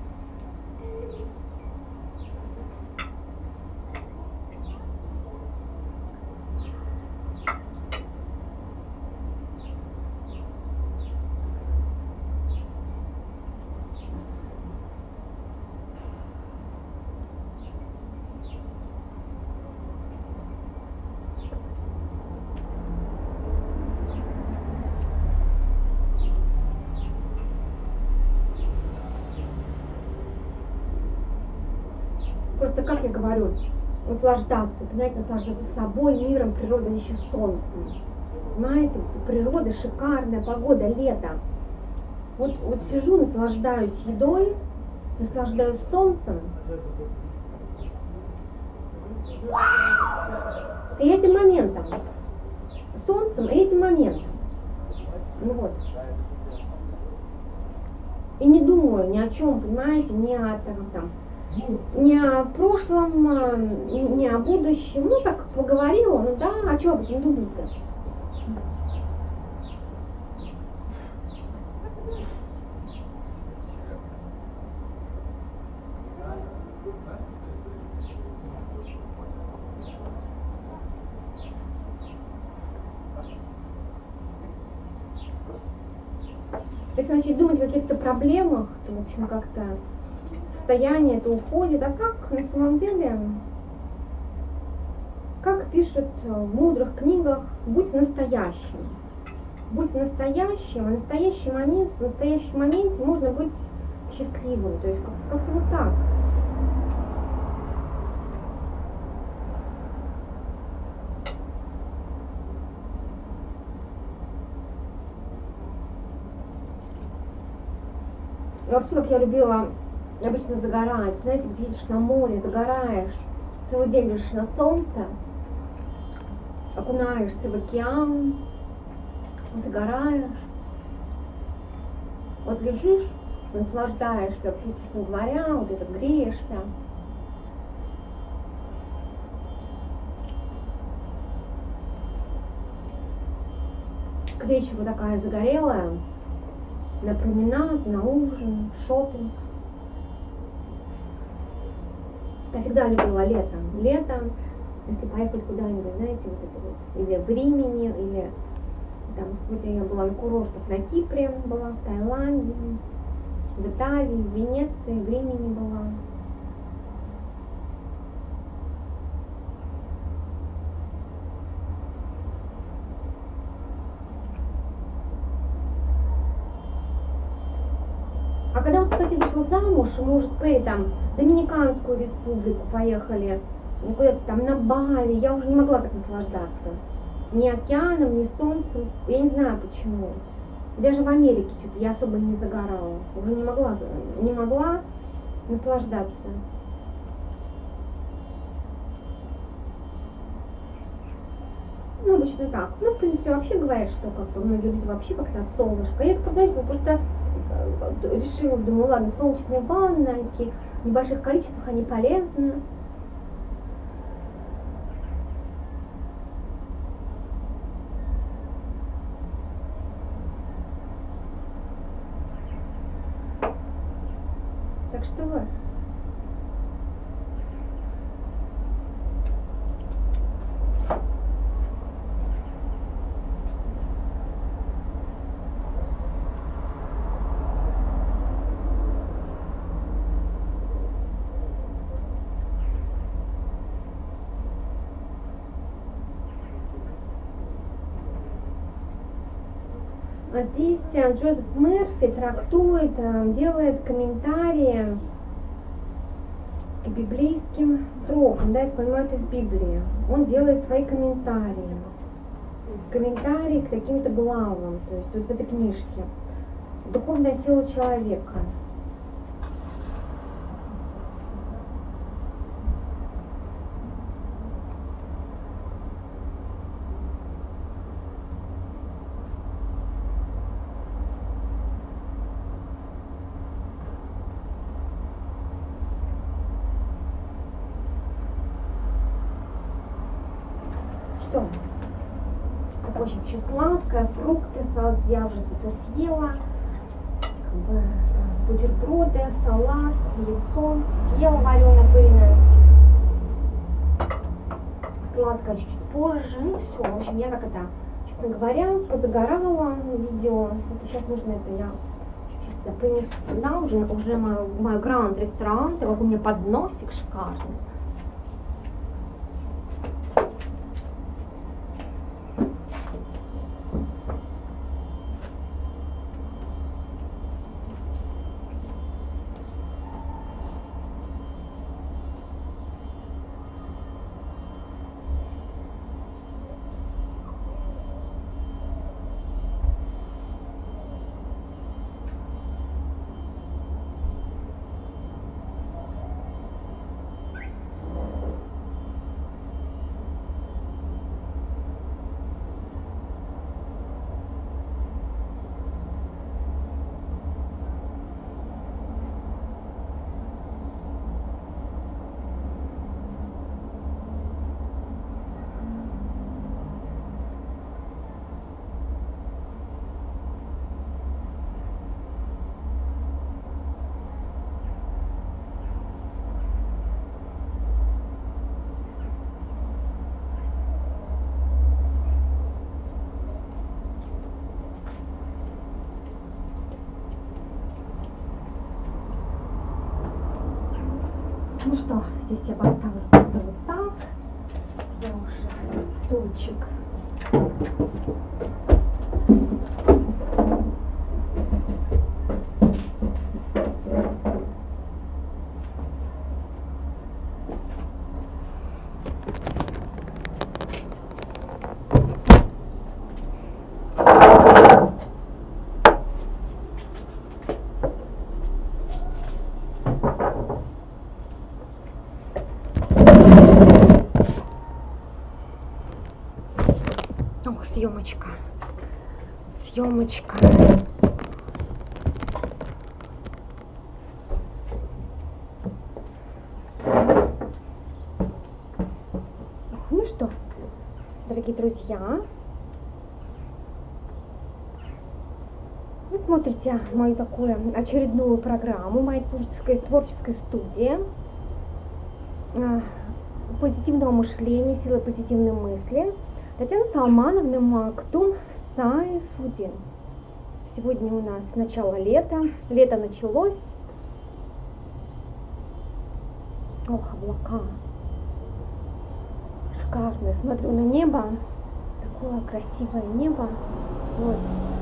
Просто, как я говорю, наслаждаться, понимаете, наслаждаться собой, миром, природой, еще солнцем. Понимаете, природа шикарная, погода, лето. Вот, вот сижу, наслаждаюсь едой, наслаждаюсь солнцем. И этим моментом. Солнцем и этим моментом. Ну вот. И не думаю ни о чем, понимаете, ни о там, там не о прошлом, не о будущем. Ну так поговорила, ну да, а что об этом думать-то? Если начать думать о каких-то проблемах, то, в общем, как-то состояние это уходит. А как на самом деле, как пишут в мудрых книгах, будь настоящим. Будь настоящим, а настоящий момент, в настоящем моменте можно быть счастливым. То есть как-то вот так. И вообще, как я любила обычно загорать, знаете, вот едешь на море, загораешь, целый день лежишь на солнце, окунаешься в океан, загораешь, вот лежишь, наслаждаешься, вообще, честно говоря, вот это греешься. К вечеру такая загорелая, на променад, на ужин, шопинг. Я всегда любила лето. Лето, если поехать куда-нибудь, знаете, вот это вот, или в Римени, или там какой-то я была на курортах на Кипре, была в Таиланде, в Италии, в Венеции, в Римени была. А когда вот, кстати, вышла замуж, мы уже с Пэй там в Доминиканскую республику поехали, куда-то там на Бали, я уже не могла так наслаждаться. Ни океаном, ни солнцем, я не знаю почему. Даже в Америке что-то я особо не загорала, уже не могла, не могла наслаждаться. Ну, обычно так. Ну, в принципе, вообще говорят, что как-то многие люди вообще как-то от солнышка. Я это просто решила, думаю, ладно, солнечные ванны, такие в небольших количествах, они полезны. Так что вот. А здесь Джозеф Мерфи трактует, делает комментарии к библейским строкам, да, это понимают из Библии. Он делает свои комментарии, комментарии к каким-то главам, то есть вот в этой книжке «Духовная сила человека». что? Это очень еще сладкое, фрукты, салат, я уже это съела. Как бы, бутерброды, салат, яйцо, съела вареное, куриное. Сладкое чуть-чуть позже. Ну все, в общем, я как это, честно говоря, позагорала видео. Это сейчас нужно это я сейчас я принесу туда, уже, уже мой, мой гранд ресторан, так как у меня подносик шикарный. Ну что, здесь я поставлю это вот так. Я уже стульчик. Ох, съемочка, съемочка. Ну что, дорогие друзья, вы смотрите мою такую очередную программу моей творческой, творческой студии позитивного мышления, силы позитивной мысли. Татьяна Салмановна Мактум Сайфудин. Сегодня у нас начало лета. Лето началось. Ох, облака. Шикарно. Смотрю на небо. Такое красивое небо. Вот.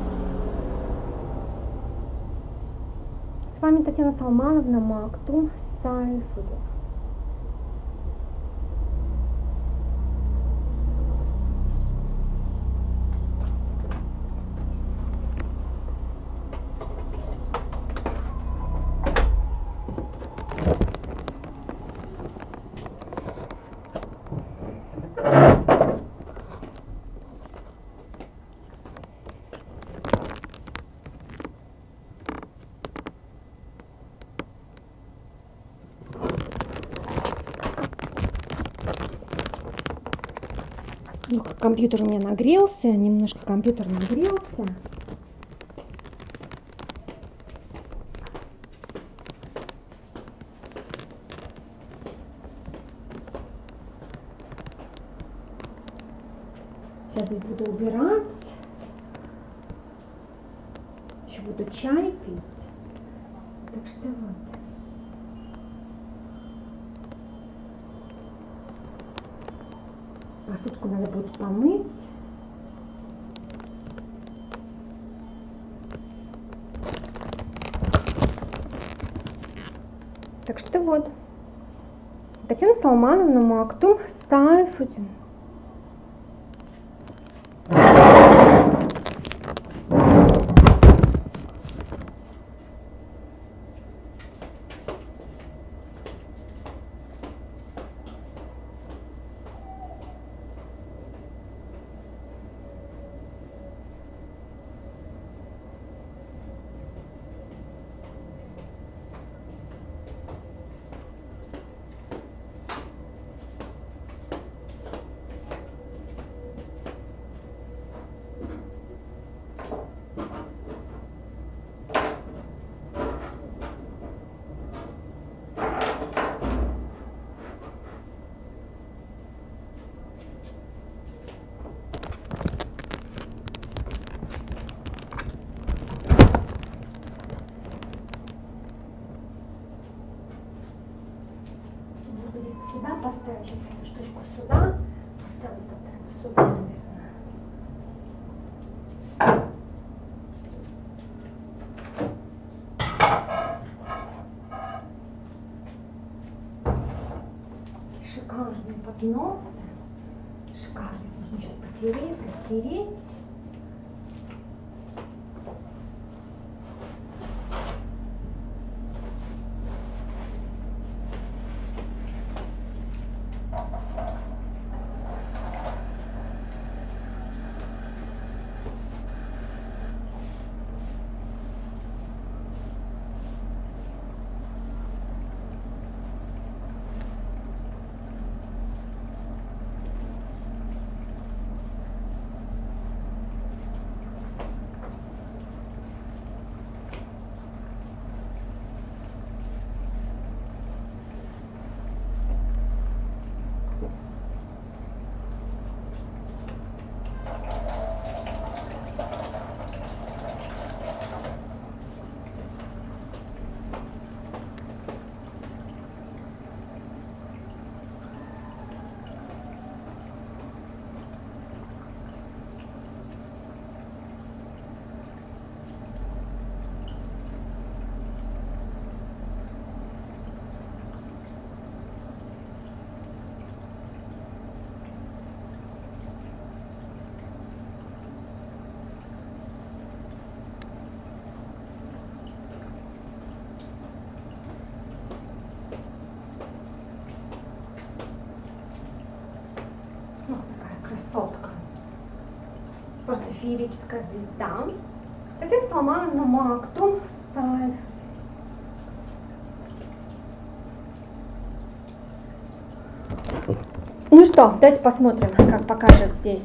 С вами Татьяна Салмановна Мактум Сайфудин. Ну, компьютер у меня нагрелся, немножко компьютер нагрелся. Сейчас здесь буду убирать. Еще буду чай пить. Так что вот. Посудку надо будет помыть. Так что вот. Татьяна Салмановна Мактум Сайфудин. носа. Шикарно. Нужно сейчас потереть, протереть. Красотка. Просто феерическая звезда. Татьяна Салмановна Мактум Сайфудин. Ну что, давайте посмотрим, как покажет здесь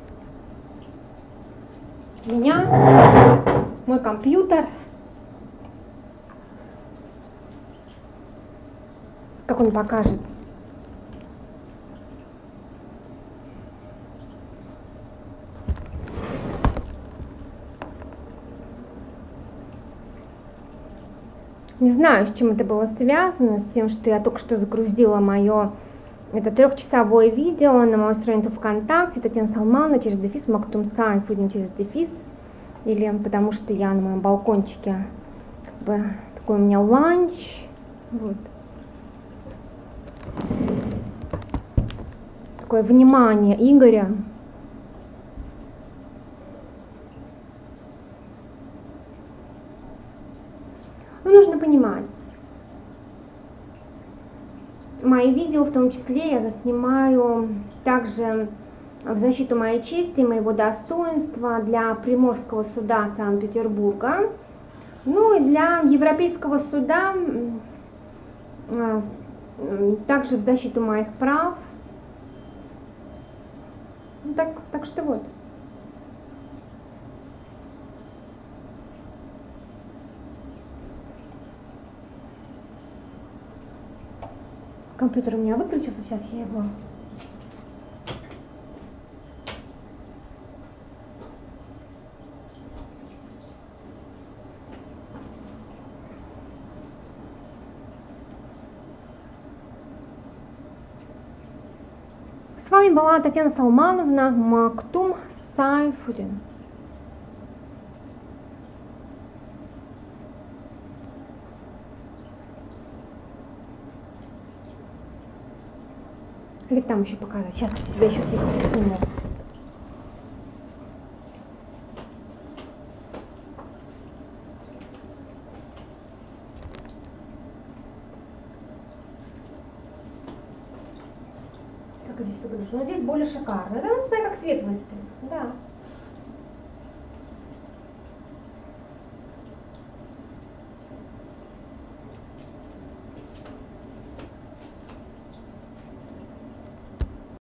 меня, мой компьютер. Как он покажет. Не знаю, с чем это было связано, с тем, что я только что загрузила мое это трехчасовое видео на мою страницу ВКонтакте Татьяна Салмановна через дефис Мактум Сайфудин через дефис, или потому что я на моем балкончике, как бы такой у меня ланч, вот. Такое внимание Игоря. Но нужно понимать, мои видео в том числе я заснимаю также в защиту моей чести, моего достоинства для Приморского суда Санкт-Петербурга, ну и для Европейского суда, также в защиту моих прав. Так, так что вот. Компьютер у меня выключился, сейчас я его... С вами была Татьяна Салмановна Мактум Сайфудин. Или там еще показать. Сейчас я себя еще здесь сниму. Как здесь выгляжу? Но здесь более шикарно. Да, ну, смотри, как свет выставлен. Да.